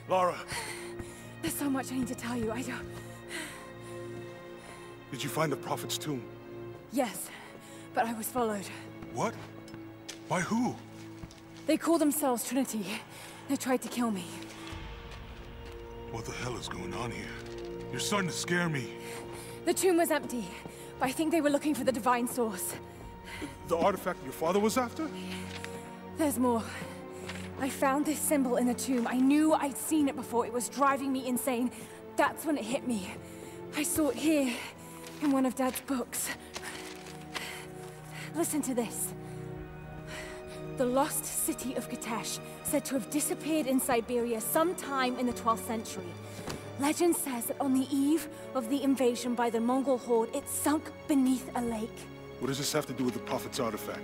Lara. There's so much I need to tell you. I don't... Did you find the Prophet's tomb? Yes, but I was followed. What? By who? They call themselves Trinity. They tried to kill me. What the hell is going on here? You're starting to scare me. The tomb was empty, but I think they were looking for the divine source. The artifact your father was after? There's more. I found this symbol in the tomb. I knew I'd seen it before. It was driving me insane. That's when it hit me. I saw it here, in one of Dad's books. Listen to this. The lost city of Kitesh, said to have disappeared in Siberia sometime in the 12th century. Legend says that on the eve of the invasion by the Mongol horde, it sunk beneath a lake. What does this have to do with the Prophet's artifact?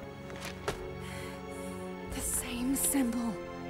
The same symbol.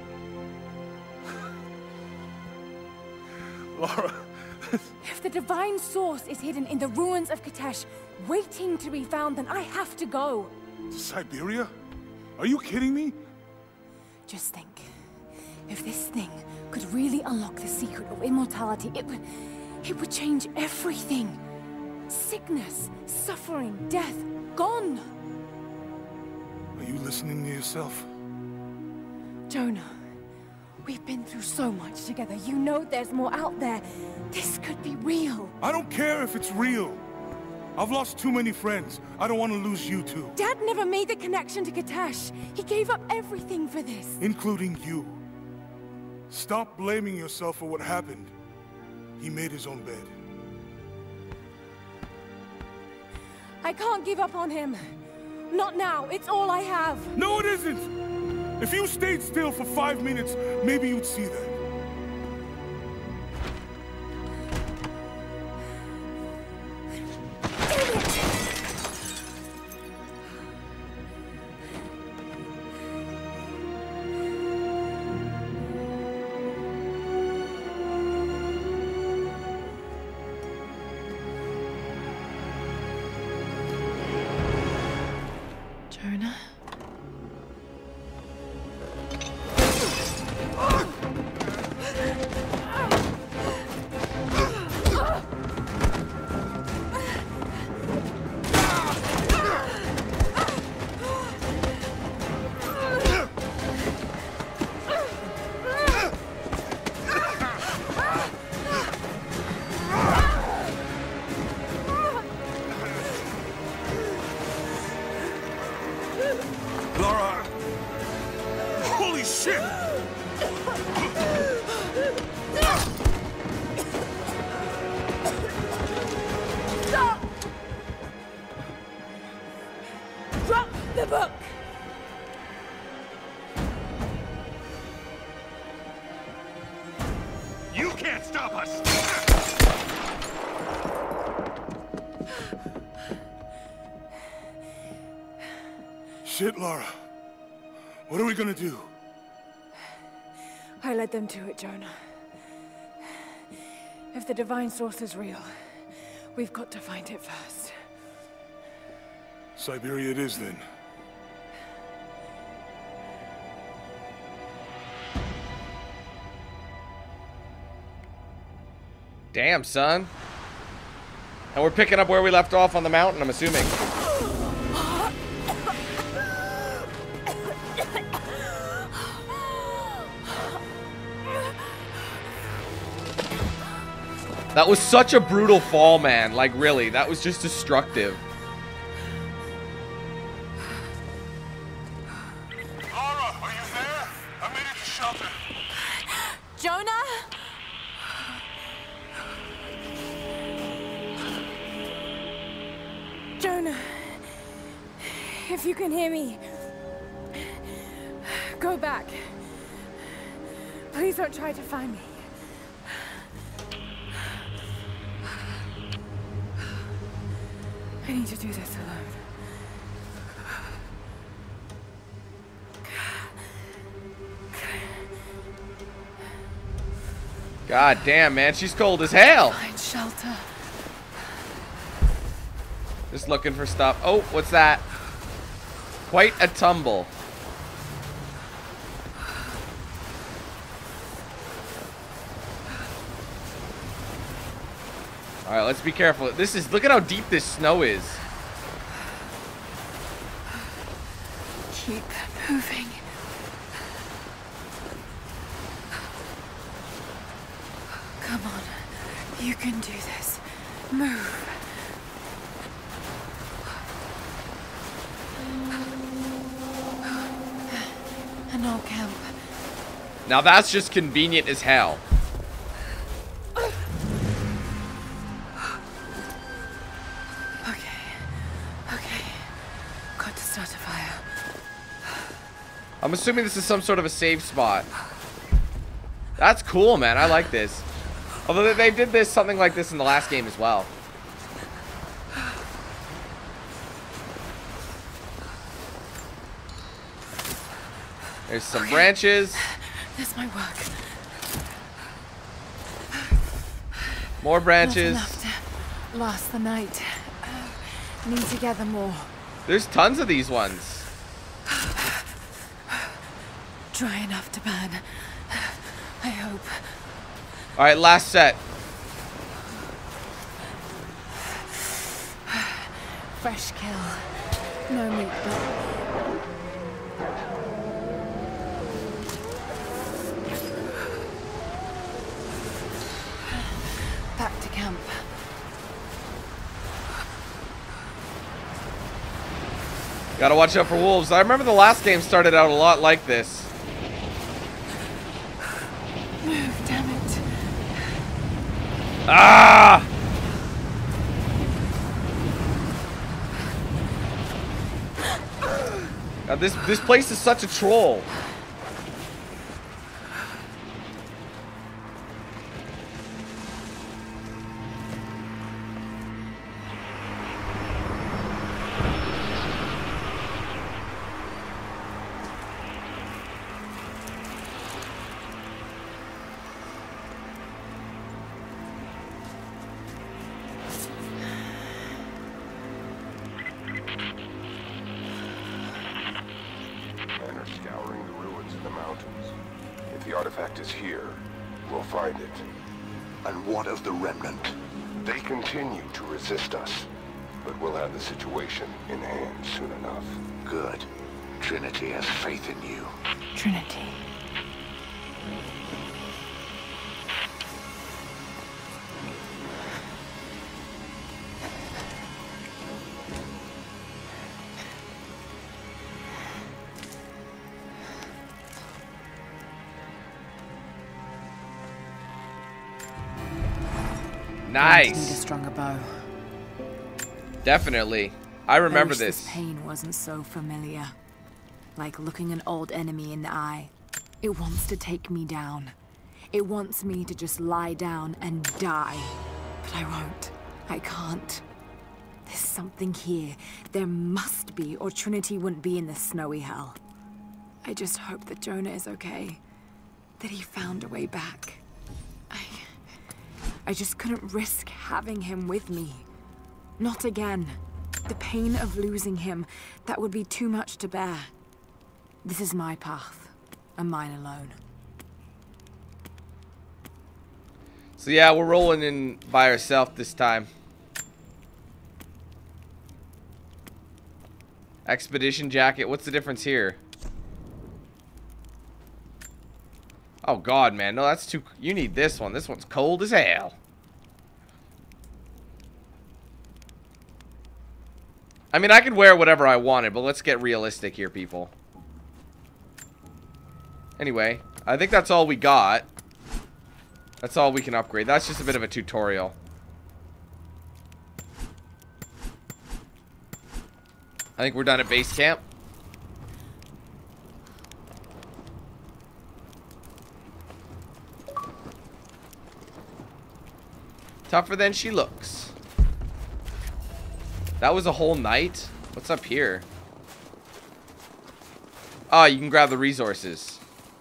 Lara... If the divine source is hidden in the ruins of Kitesh, waiting to be found, then I have to go. To Siberia? Are you kidding me? Just think. If this thing could really unlock the secret of immortality, it would change everything. Sickness, suffering, death, gone. Are you listening to yourself? Jonah, we've been through so much together. You know there's more out there. This could be real. I don't care if it's real. I've lost too many friends. I don't want to lose you too. Dad never made the connection to Kitesh. He gave up everything for this. Including you. Stop blaming yourself for what happened. He made his own bed. I can't give up on him. Not now. It's all I have. No, it isn't! If you stayed still for 5 minutes, maybe you'd see that. Lara! Holy shit! Stop! Drop the book! You can't stop us! Shit, Lara. What are we gonna do? I led them to it, Jonah. If the divine source is real, we've got to find it first. Siberia it is, then. Damn, son. And we're picking up where we left off on the mountain, I'm assuming. That was such a brutal fall, man. Like, really, that was just destructive. Lara, are you there? I made it to shelter. Jonah? Jonah, if you can hear me, go back. Please don't try to find me. I need to do this alone. God damn, man, she's cold as hell. Find shelter. Just looking for stuff. Oh, what's that? Quite a tumble. Alright, let's be careful. Look at how deep this snow is. Keep moving. Come on. You can do this. Move. An old camp. Now that's just convenient as hell. Okay. Got to start a fire. I'm assuming this is some sort of a save spot. That's cool, man. I like this. Although they did something like this in the last game as well. There's some branches. This might work. More branches. Not enough to last the night. Need to gather more. There's tons of these ones. Dry enough to burn. I hope. Alright, last set. Fresh kill. No meat, but... Back to camp. Gotta watch out for wolves. I remember the last game started out a lot like this. Move, damn it. Ah! God, this place is such a troll. Scouring the ruins in the mountains. If the artifact is here, we'll find it. And what of the remnant? They continue to resist us, but we'll have the situation in hand soon enough. Good. Trinity has faith in you. Trinity. Nice. Need a stronger bow. Definitely. I remember I wish this. This pain wasn't so familiar. Like looking an old enemy in the eye. It wants to take me down. It wants me to just lie down and die. But I won't. I can't. There's something here. There must be, or Trinity wouldn't be in this snowy hell. I just hope that Jonah is okay. That he found a way back. I just couldn't risk having him with me. Not again. The pain of losing him, that would be too much to bear. This is my path, and mine alone. So yeah, we're rolling in by ourselves this time. Expedition jacket. What's the difference here? Oh god, man. No, that's too... You need this one. This one's cold as hell. I mean, I could wear whatever I wanted, but let's get realistic here, people. Anyway, I think that's all we got. That's all we can upgrade. That's just a bit of a tutorial. I think we're done at base camp. Tougher than she looks. That was a whole night? What's up here? Oh, you can grab the resources.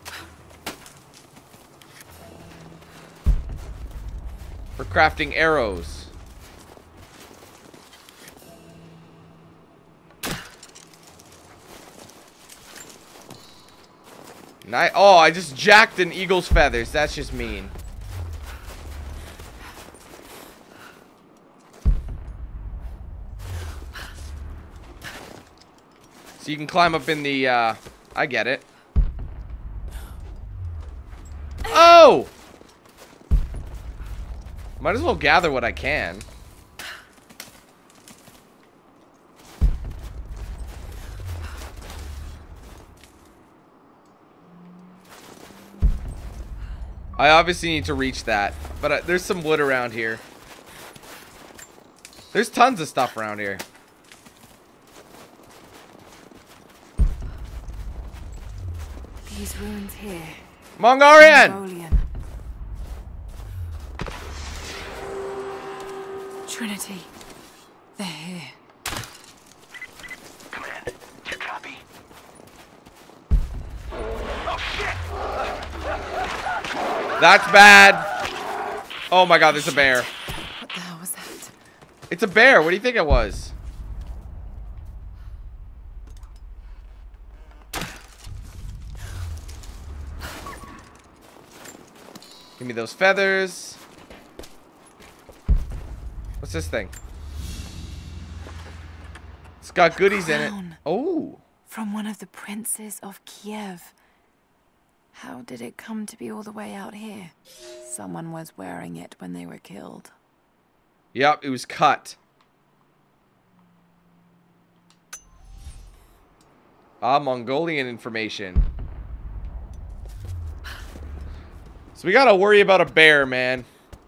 For crafting arrows. Oh, I just jacked an eagle's feathers. That's just mean. So you can climb up in the, I get it. Oh! Might as well gather what I can. I obviously need to reach that, but there's some wood around here. There's tons of stuff around here. These ruins here. Mongolian! Trinity. They're here. Command, you copy? Oh shit! That's bad. Oh my god, there's a bear. What the hell was that? It's a bear. What do you think it was? Give me those feathers. What's this thing? It's got goodies in it. Oh. From one of the princes of Kiev. How did it come to be all the way out here? Someone was wearing it when they were killed. Yep, it was cut. Ah, Mongolian information. So we gotta worry about a bear, man.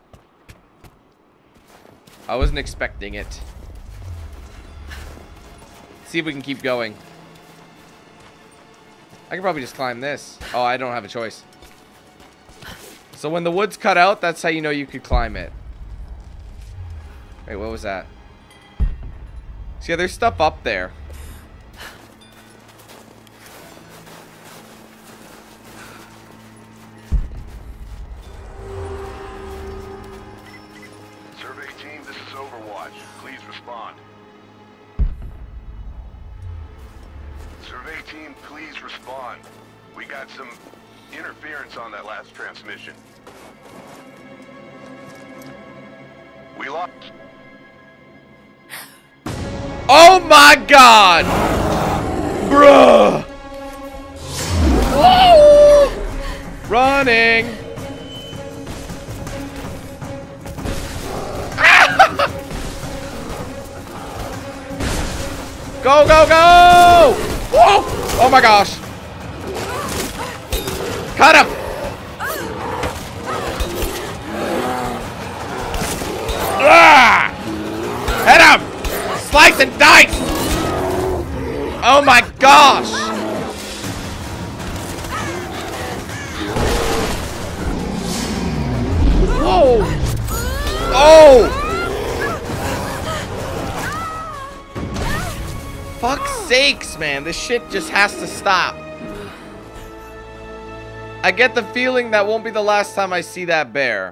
I wasn't expecting it. Let's see if we can keep going. I can probably just climb this. Oh, I don't have a choice. So when the wood's cut out, that's how you know you could climb it. Wait, what was that? So yeah, there's stuff up there. Survey team, this is Overwatch. Please respond. Survey team, please respond. We got some interference on that last transmission. We lost. Oh my god! Bruh! Woo! Running! Go, go, go! Whoa! Oh my gosh! Cut him! Ah! Hit him! Slice and dice! Oh my gosh! Whoa! Oh! Fuck's sakes, man. This shit just has to stop. I get the feeling that won't be the last time I see that bear.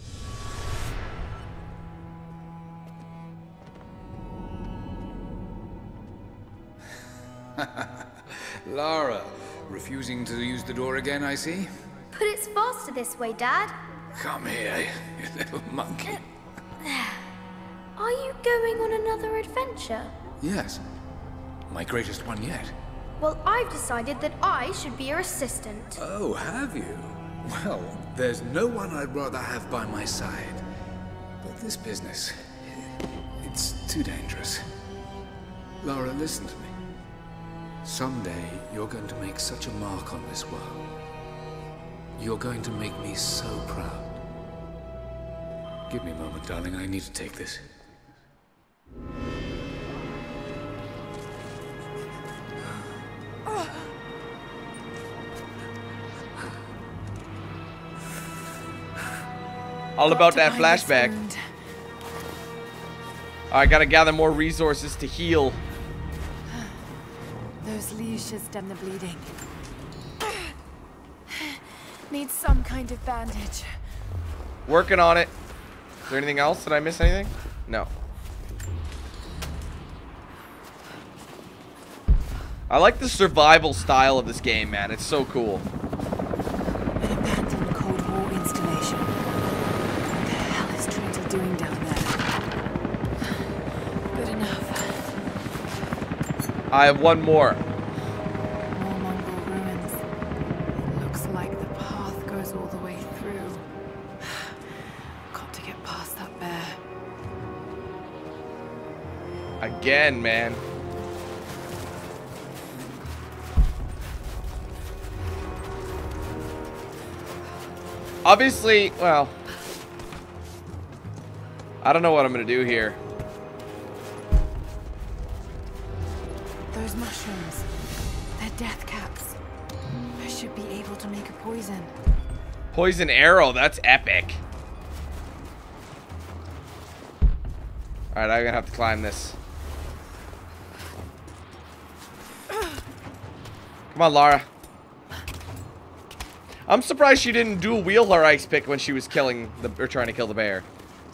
Lara, refusing to use the door again, I see? But it's faster this way, Dad. Come here, you little monkey. Are you going on another adventure? Yes, my greatest one yet. Well, I've decided that I should be your assistant. Oh, have you? Well, there's no one I'd rather have by my side. But this business, it's too dangerous. Lara, listen to me. Someday, you're going to make such a mark on this world. You're going to make me so proud. Give me a moment, darling. I need to take this. All about that flashback. I gotta gather more resources to heal. Those leashes stem the bleeding. Need some kind of bandage. Working on it. Is there anything else? Did I miss anything? No. I like the survival style of this game, man. It's so cool. An abandoned Cold War installation. What the hell is Trinity doing down there? Good enough. I have one more. again, man. Obviously, well, I don't know what I'm gonna do here. Those mushrooms, they're death caps. I should be able to make a poison. Poison arrow, that's epic. Alright, I'm gonna have to climb this. Come on, Lara. I'm surprised she didn't dual wield her ice pick when she was killing the, or trying to kill the bear.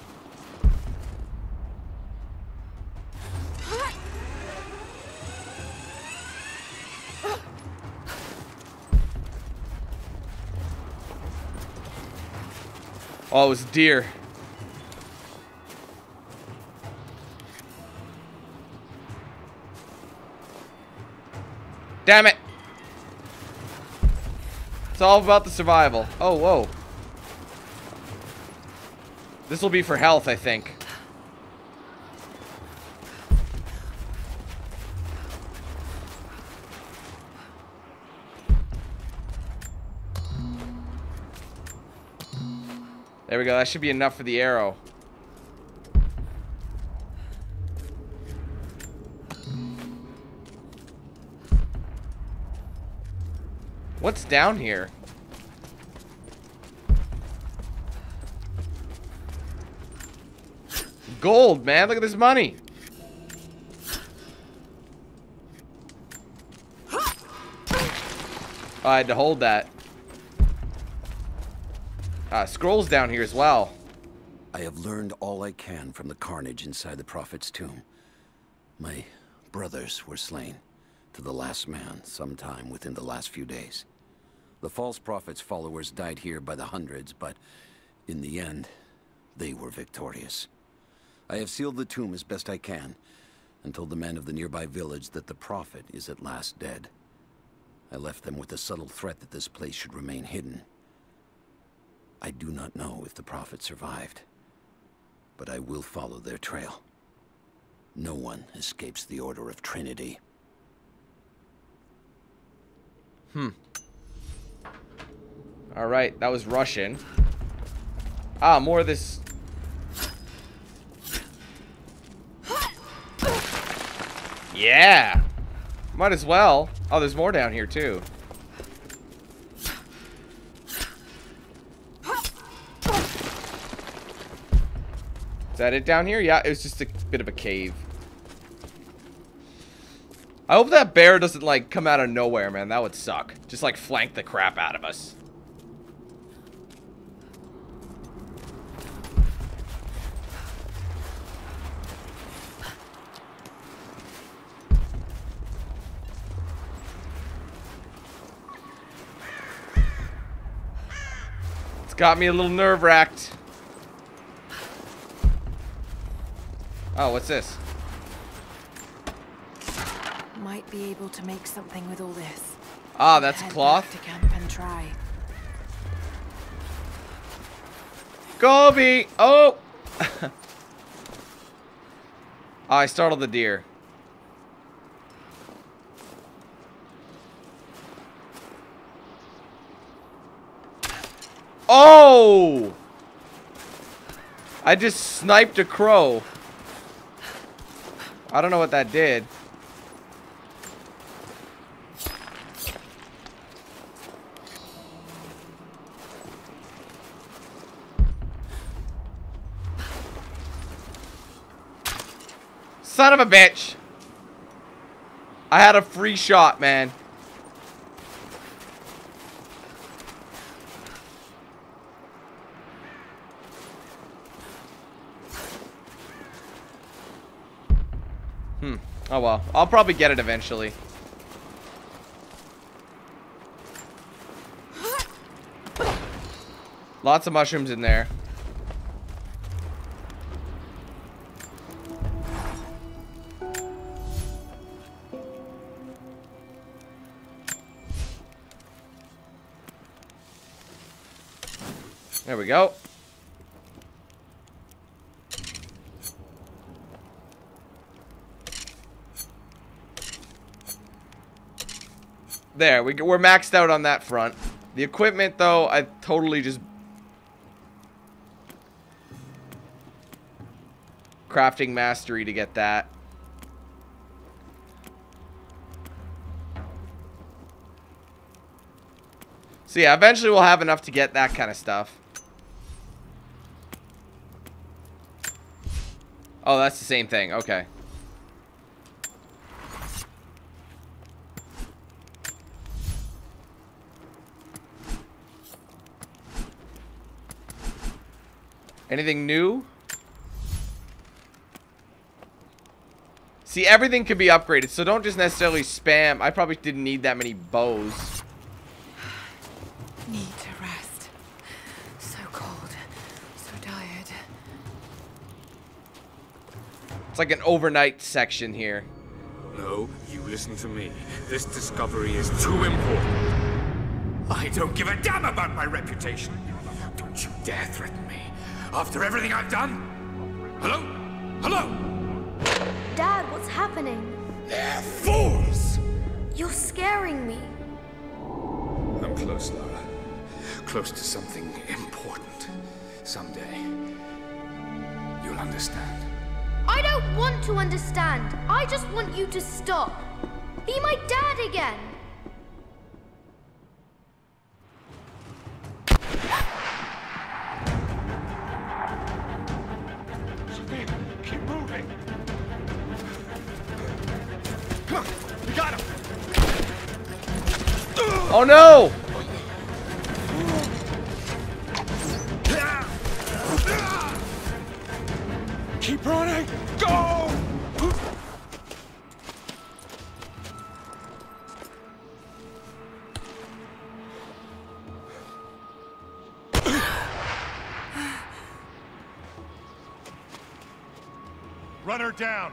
Oh, it was deer. Damn it. It's all about the survival. Oh, whoa. This will be for health, I think. There we go. That should be enough for the arrow. What's down here? Gold, man. Look at this money. Oh, I had to hold that. Scrolls down here as well. I have learned all I can from the carnage inside the Prophet's tomb. My brothers were slain, to the last man, sometime within the last few days. The false Prophet's followers died here by the hundreds, but in the end, they were victorious. I have sealed the tomb as best I can, and told the men of the nearby village that the Prophet is at last dead. I left them with the subtle threat that this place should remain hidden. I do not know if the Prophet survived, but I will follow their trail. No one escapes the Order of Trinity. Alright, that was Russian. Ah, more of this. Yeah! Might as well. Oh, there's more down here, too. Is that it down here? Yeah, it was just a bit of a cave. I hope that bear doesn't, like, come out of nowhere, man. That would suck. Just, like, flank the crap out of us. It's got me a little nerve-wracked. Oh, what's this? Might be able to make something with all this. Ah, that's Head cloth. back to camp and try. Gobi! Oh! Oh, I startled the deer. Oh! I just sniped a crow. I don't know what that did. Son of a bitch. I had a free shot, man. Oh well. I'll probably get it eventually. Lots of mushrooms in there. There we go. There, we're maxed out on that front. The equipment, though, I totally just... crafting mastery to get that. So yeah, eventually we'll have enough to get that kind of stuff. Oh, that's the same thing. Okay. Anything new? See, everything could be upgraded, so don't just necessarily spam. I probably didn't need that many bows. Need to rest. So cold. So tired. It's like an overnight section here. No, you listen to me. This discovery is too important. I don't give a damn about my reputation. Don't you dare threaten me. After everything I've done? Hello? Hello? Dad, what's happening? They're fools! You're scaring me. I'm close, Lara. Close to something important. Someday, you'll understand. I don't want to understand. I just want you to stop. Be my dad again. Keep moving. Come on, we got him. Oh no! Keep running. Go! Run her down.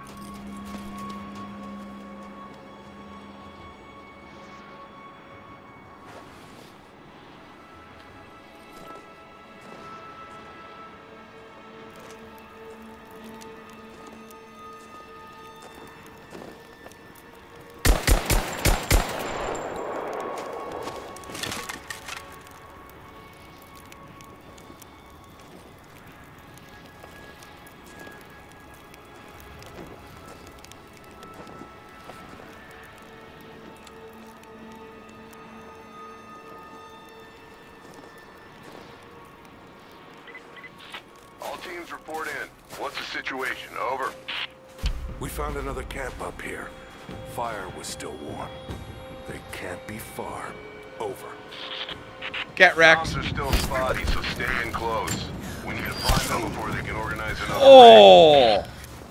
All teams report in. What's the situation? Over. We found another camp up here. Fire was still warm. They can't be far. Over. Get wrecked. Bombs are still spotty, so stay in close. We need to find them before they can organize another. Oh!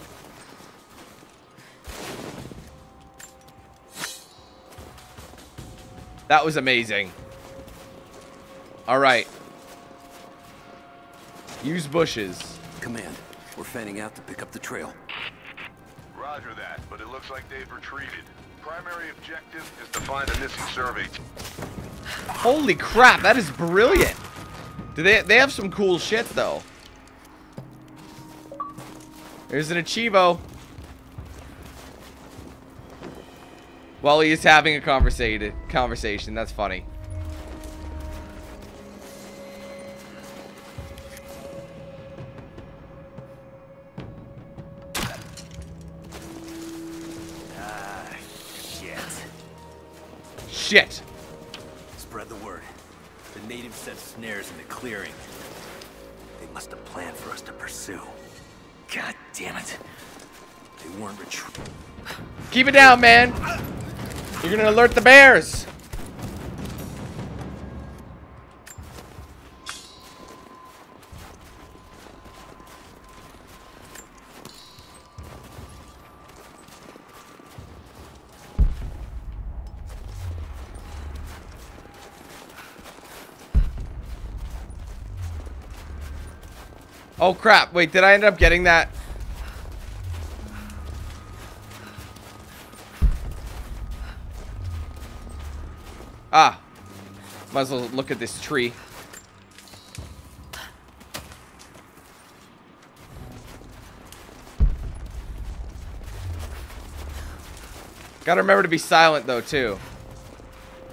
That was amazing. All right. Use bushes. Command, we're fanning out to pick up the trail. Roger that, but it looks like they've retreated. Primary objective is to find a missing survey team. Holy crap, that is brilliant. Do they have some cool shit though. There's an Achievo. While he is having a conversation. That's funny. Shit. Spread the word. The natives set snares in the clearing. They must have planned for us to pursue. God damn it. They weren't retreating. Keep it down, man. You're gonna alert the bears. Oh crap, wait, did I end up getting that? Ah, might as well look at this tree. Gotta remember to be silent though too.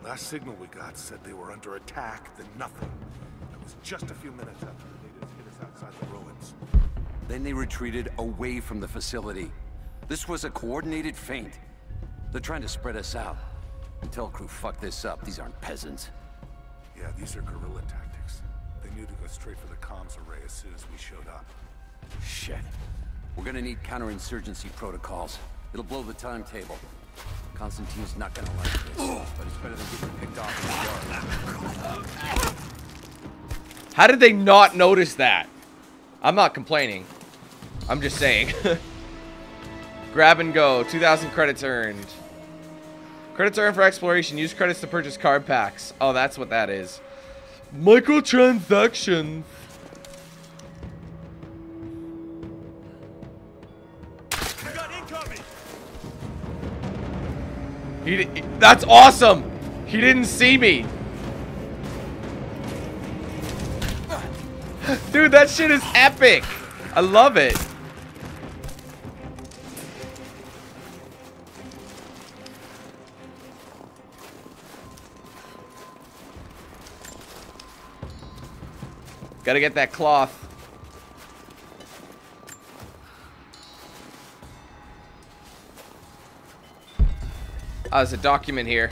Last signal we got said they were under attack, then nothing. It was just a few minutes after the natives hit us outside the ruins. Then they retreated away from the facility. This was a coordinated feint. They're trying to spread us out. Tell crew, fuck this up. These aren't peasants. Yeah, these are guerrilla tactics. They knew to go straight for the comms array as soon as we showed up. Shit. We're gonna need counterinsurgency protocols. It'll blow the timetable. Constantine's not gonna like this, but it's better than getting picked off in the yard. How did they not notice that? I'm not complaining. I'm just saying. Grab and go. 2,000 credits earned. Credits earned for exploration. Use credits to purchase card packs. Oh, that's what that is. Microtransactions. We got incoming. That's awesome. He didn't see me. Dude, that shit is epic. I love it. Gotta get that cloth. Oh, there's a document here.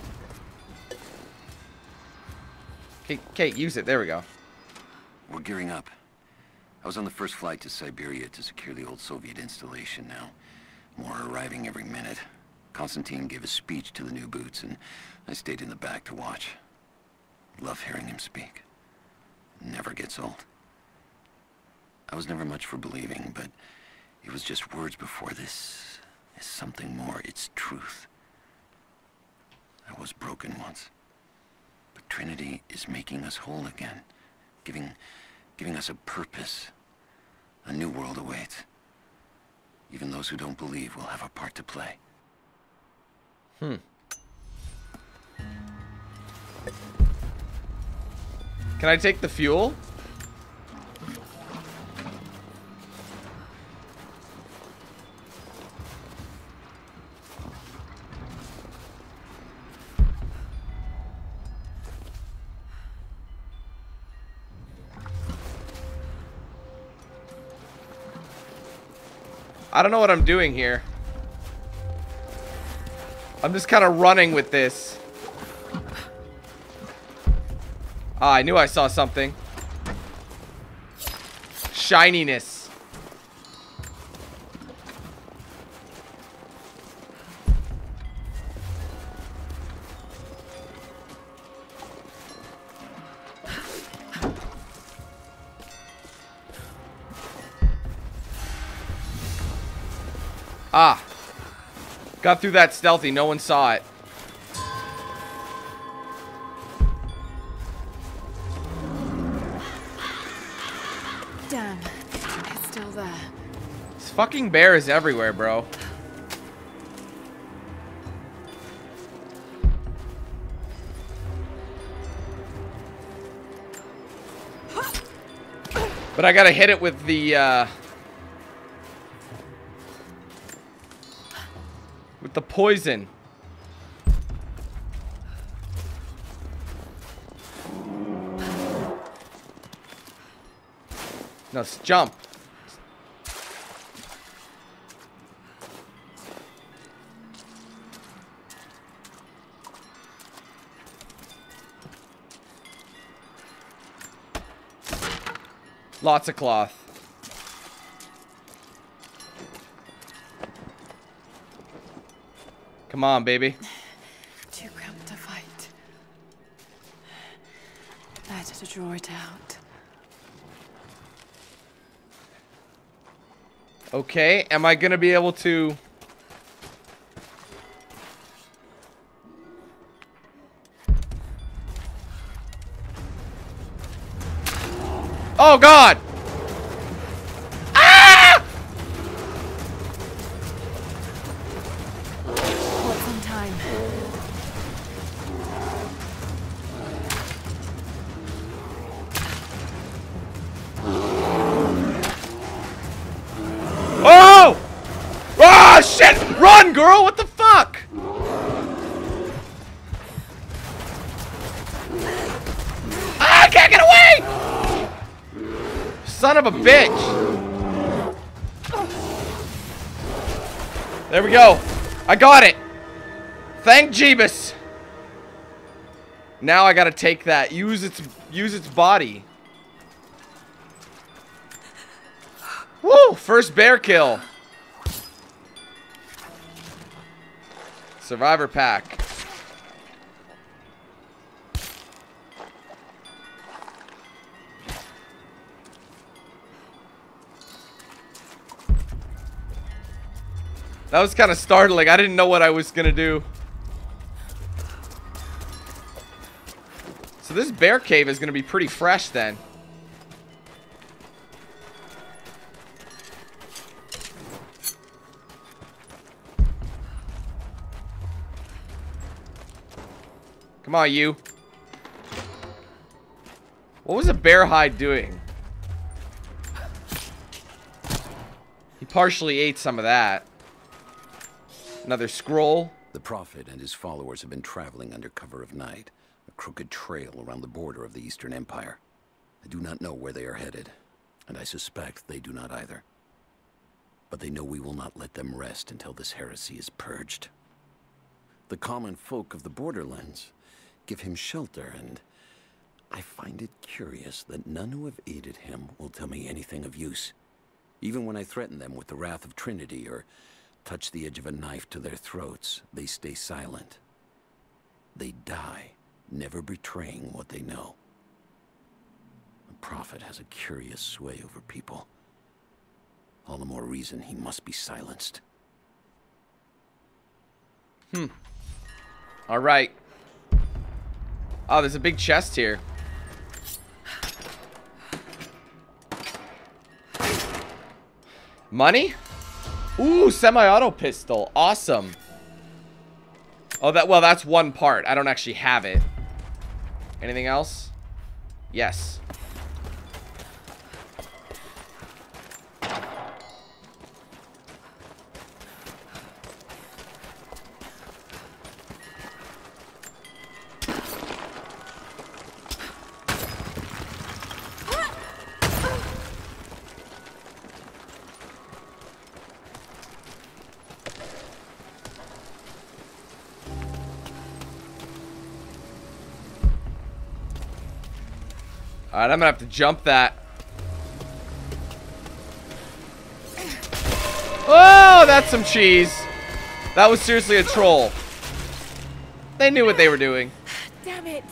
Kate, use it. There we go. We're gearing up. I was on the first flight to Siberia to secure the old Soviet installation now. More arriving every minute. Constantine gave a speech to the new boots, and I stayed in the back to watch. Love hearing him speak. Never gets old. I was never much for believing, but it was just words before. This is something more. It's truth. I was broken once, but Trinity is making us whole again, giving us a purpose. A new world awaits. Even those who don't believe will have a part to play. Can I take the fuel? I don't know what I'm doing here. I'm just kind of running with this. Ah, I knew I saw something. Shininess. Ah. Got through that stealthy. No one saw it. Damn. It's still there. This fucking bear is everywhere, bro. But I gotta hit it with the, with the poison. No, jump. Lots of cloth. Come on, baby. Too cramped to fight. Better to draw it out. Okay, am I gonna be able to... Oh, God! Ah! What's on time? Oh! Ah, shit! Run, girl! What the fuck? Son of a bitch! There we go. I got it. Thank Jeebus. Now I gotta take that. Use its body. Woo! First bear kill. Survivor pack. That was kind of startling. I didn't know what I was gonna do. So this bear cave is gonna be pretty fresh then. Come on, you. What was a bear hide doing? He partially ate some of that. Another scroll. The Prophet and his followers have been traveling under cover of night, a crooked trail around the border of the Eastern Empire. I do not know where they are headed, and I suspect they do not either. But they know we will not let them rest until this heresy is purged. The common folk of the borderlands give him shelter, and I find it curious that none who have aided him will tell me anything of use. Even when I threaten them with the wrath of Trinity or touch the edge of a knife to their throats, they stay silent. They die, never betraying what they know. The Prophet has a curious sway over people. All the more reason he must be silenced. All right. Oh, there's a big chest here. Money? Ooh, semi-auto pistol. Awesome. Oh, that's one part. I don't actually have it. Anything else? Yes. Alright, I'm gonna have to jump that. Oh, that's some cheese. That was seriously a troll. They knew what they were doing. Damn it.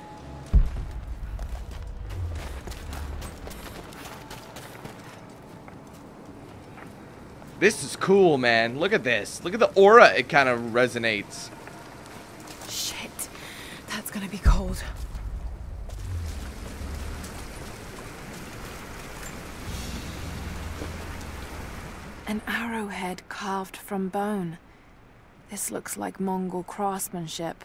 This is cool, man. Look at this. Look at the aura. It kind of resonates. Shit. That's gonna be cold. An arrowhead carved from bone. This looks like Mongol craftsmanship.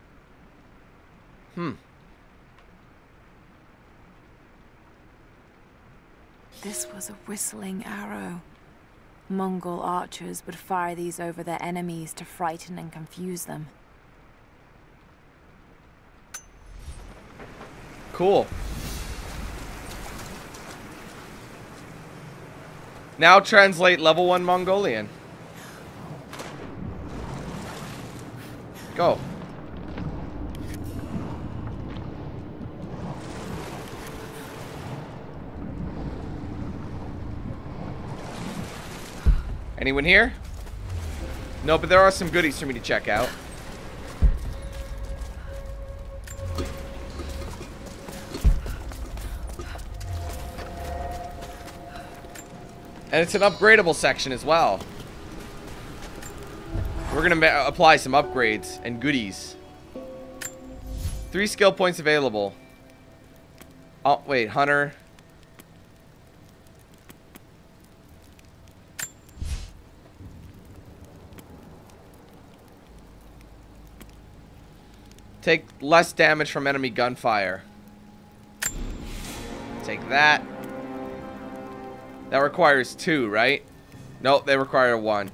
This was a whistling arrow. Mongol archers would fire these over their enemies to frighten and confuse them. Cool. Now translate level 1 Mongolian. Go. Anyone here? No, but there are some goodies for me to check out. And it's an upgradable section as well. We're gonna apply some upgrades and goodies. 3 skill points available. Oh, wait, Hunter. Take less damage from enemy gunfire. Take that. That requires 2, right? Nope, they require 1.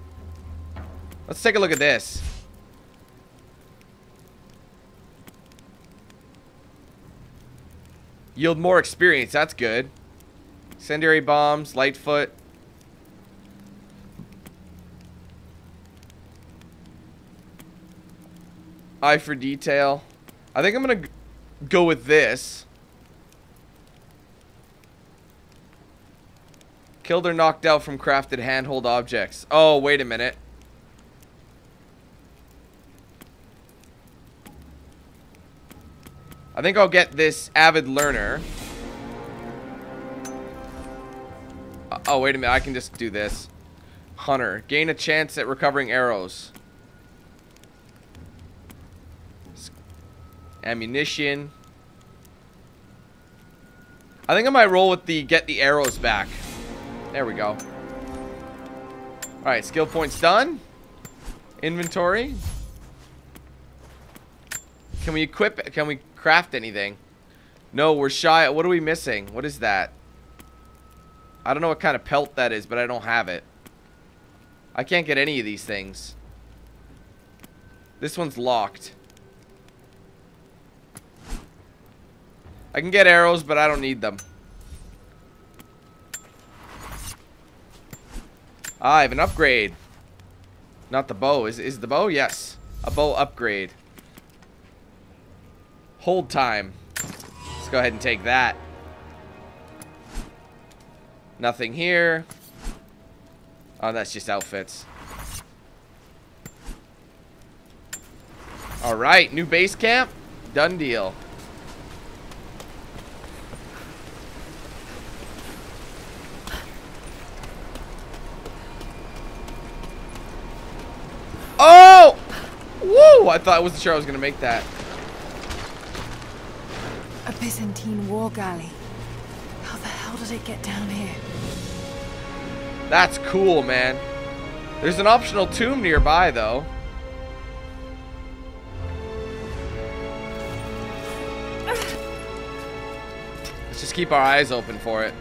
Let's take a look at this. Yield more experience. That's good. Incendiary bombs. Lightfoot. Eye for detail. I think I'm going to go with this. Killed or knocked out from crafted handhold objects. Oh, wait a minute. I think I'll get this avid learner. Oh, wait a minute. I can just do this. Hunter. Gain a chance at recovering arrows. Ammunition. I think I might roll with the get the arrows back. There we go. Alright, skill points done. Inventory. Can we equip it? Can we craft anything? No, we're shy. What are we missing? What is that? I don't know what kind of pelt that is, but I don't have it. I can't get any of these things. This one's locked. I can get arrows, but I don't need them. I have an upgrade. Not the bow. Is the bow? Yes. A bow upgrade. Hold time. Let's go ahead and take that. Nothing here. Oh, that's just outfits. Alright, new base camp. Done deal. Oh! Woo! I thought I wasn't sure I was gonna make that. A Byzantine war galley. How the hell did it get down here? That's cool, man. There's an optional tomb nearby, though. Let's just keep our eyes open for it.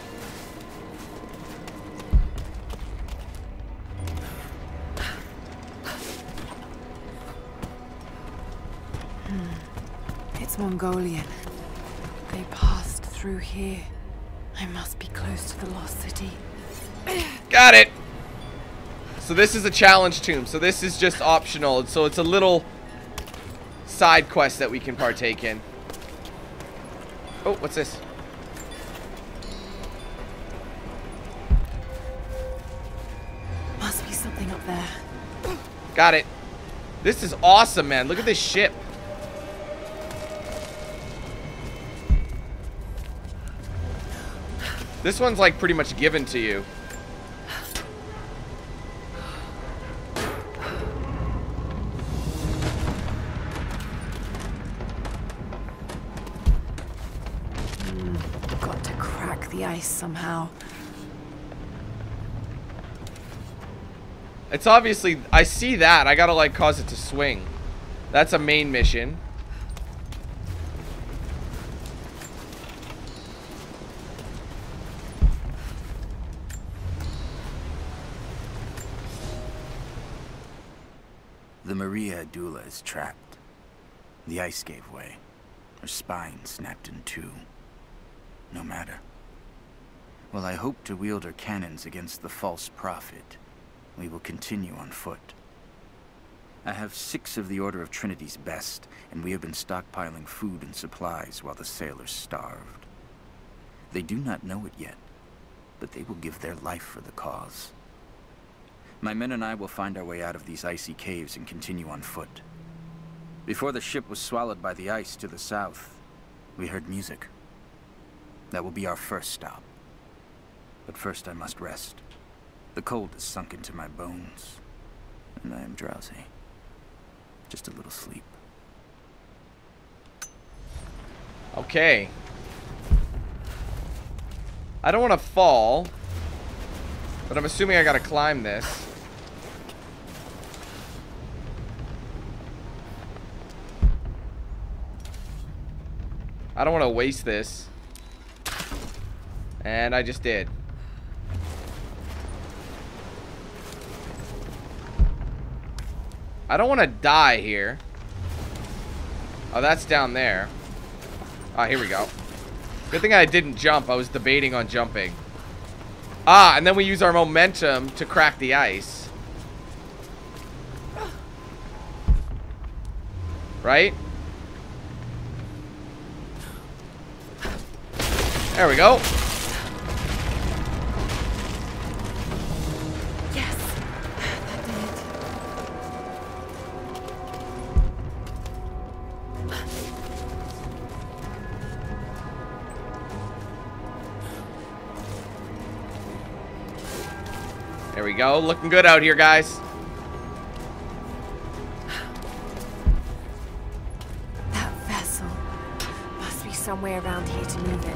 It's Mongolian. They passed through here. I must be close to the lost city. Got it! So this is a challenge tomb. So this is just optional. So it's a little side quest that we can partake in. Oh, what's this? Must be something up there. Got it. This is awesome, man. Look at this ship. This one's like pretty much given to you. Got to crack the ice somehow. It's obviously, I see that. I gotta like cause it to swing. That's a main mission. The Maria Adula is trapped. The ice gave way. Her spine snapped in two. No matter. While I hope to wield her cannons against the false prophet, we will continue on foot. I have 6 of the Order of Trinity's best, and we have been stockpiling food and supplies while the sailors starved. They do not know it yet, but they will give their life for the cause. My men and I will find our way out of these icy caves and continue on foot. Before the ship was swallowed by the ice to the south, we heard music. That will be our first stop. But first I must rest. The cold has sunk into my bones, and I am drowsy. Just a little sleep. Okay. I don't want to fall, but I'm assuming I gotta climb this. I don't want to waste this. And I just did. I don't want to die here. Oh, that's down there. Oh, here we go. Good thing I didn't jump. I was debating on jumping. Ah, and then we use our momentum to crack the ice. Right? There we go. Yes, that did it. There we go. Looking good out here, guys. That vessel must be somewhere around here to move it.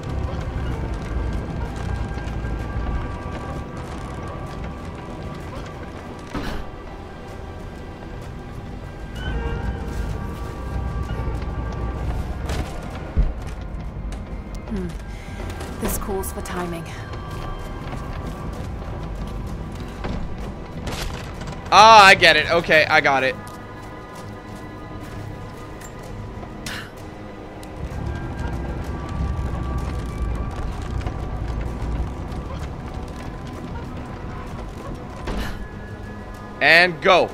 This calls for timing. Ah, I get it. Okay, I got it. And go.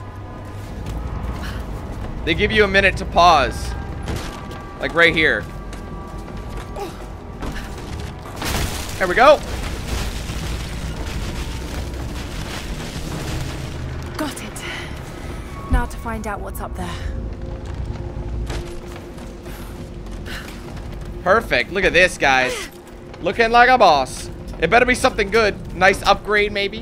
They give you a minute to pause. Like right here. There we go. Got it. Now to find out what's up there. Perfect. Look at this, guys. Looking like a boss. It better be something good. Nice upgrade, maybe.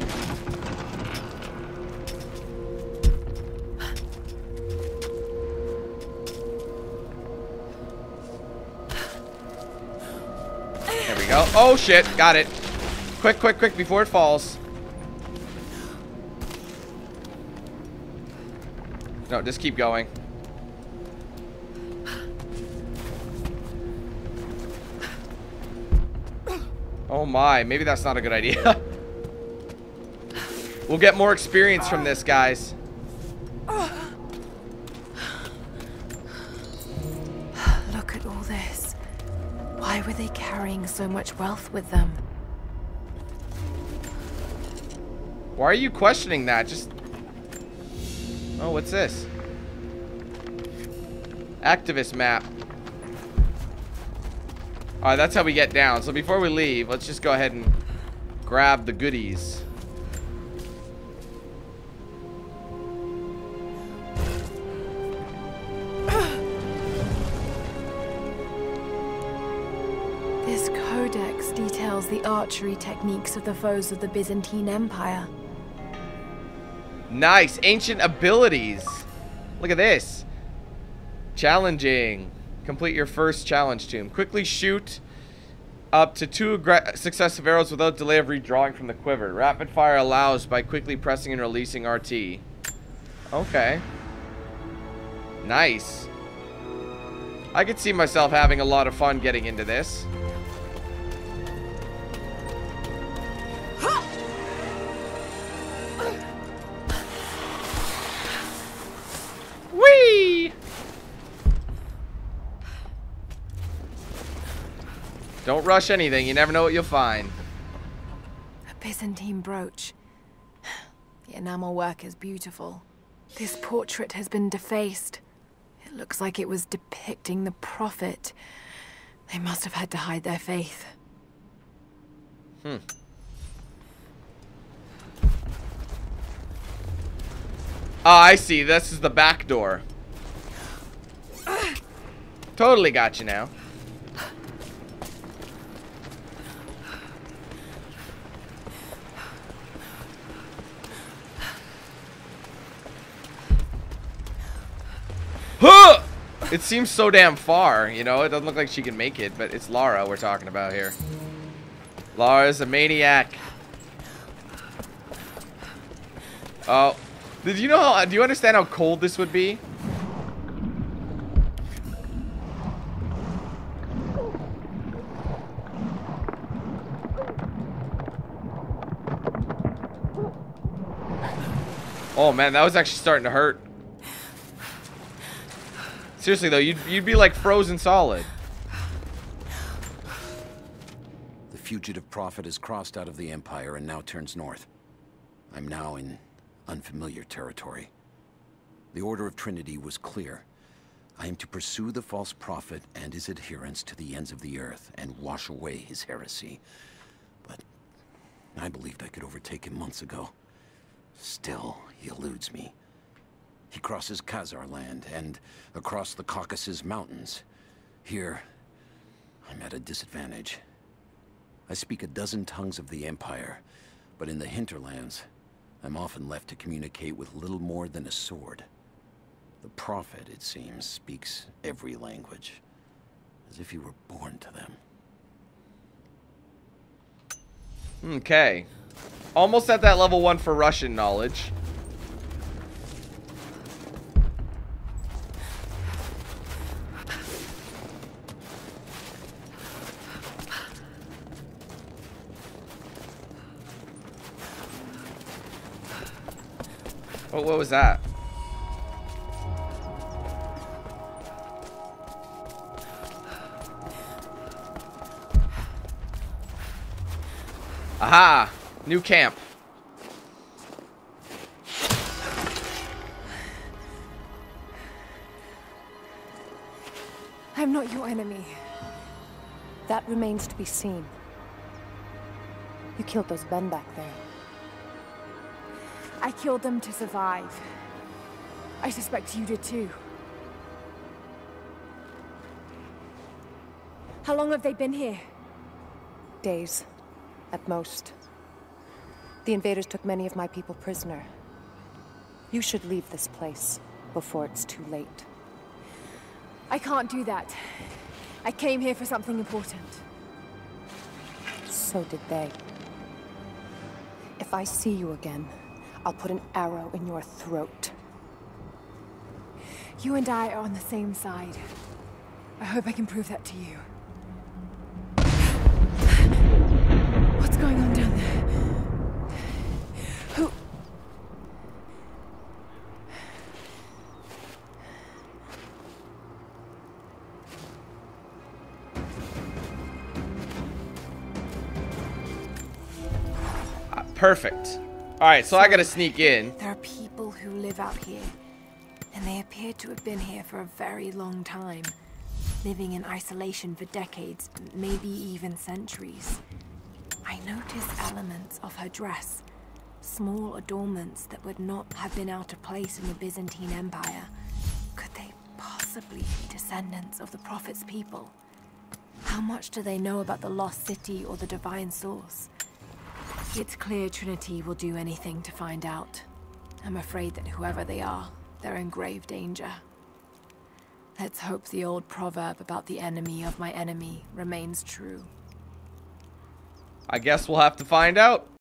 There we go. Oh, shit. Got it. Quick, quick, quick before it falls. No, just keep going. Oh my, maybe that's not a good idea. We'll get more experience from this, guys. Look at all this. Why were they carrying so much wealth with them? Why are you questioning that? Just... Oh, what's this? Activist map. Alright, that's how we get down. So before we leave, let's just go ahead and grab the goodies. This codex details the archery techniques of the foes of the Byzantine Empire. Nice. Ancient abilities. Look at this. Challenging. Complete your first challenge tomb. Quickly shoot up to 2 successive arrows without delay of redrawing from the quiver. Rapid fire allows by quickly pressing and releasing RT. Okay. Nice. I could see myself having a lot of fun getting into this. Whee! Don't rush anything. You never know what you'll find. A Byzantine brooch. The enamel work is beautiful. This portrait has been defaced. It looks like it was depicting the prophet. They must have had to hide their faith. Oh, I see. This is the back door. Totally got you now. Huh! It seems so damn far, you know? It doesn't look like she can make it, but it's Lara we're talking about here. Lara's a maniac. Oh. Did you know how, do you understand how cold this would be? Oh man, that was actually starting to hurt. Seriously though, you'd be like frozen solid. fugitive prophet has crossed out of the Empire and now turns north. I'm now in unfamiliar territory. The Order of Trinity was clear. I am to pursue the false prophet and his adherents to the ends of the earth and wash away his heresy. But I believed I could overtake him months ago. Still, he eludes me. He crosses Khazar land and across the Caucasus Mountains. Here, I'm at a disadvantage. I speak a dozen tongues of the Empire, but in the hinterlands, I'm often left to communicate with little more than a sword. The Prophet, it seems, speaks every language, as if he were born to them. Okay. Almost at that level 1 for Russian knowledge. Oh, what was that? Aha! New camp. I'm not your enemy. That remains to be seen. You killed those men back there. I killed them to survive. I suspect you did too. How long have they been here? Days, at most. The invaders took many of my people prisoner. You should leave this place before it's too late. I can't do that. I came here for something important. So did they. If I see you again, I'll put an arrow in your throat. You and I are on the same side. I hope I can prove that to you. What's going on down there? Who? Perfect. Alright, so I gotta sneak in. There are people who live out here, and they appear to have been here for a very long time, living in isolation for decades, maybe even centuries. I notice elements of her dress, small adornments that would not have been out of place in the Byzantine Empire. Could they possibly be descendants of the Prophet's people? How much do they know about the lost city or the divine source? It's clear Trinity will do anything to find out. I'm afraid that whoever they are, they're in grave danger. Let's hope the old proverb about the enemy of my enemy remains true. I guess we'll have to find out.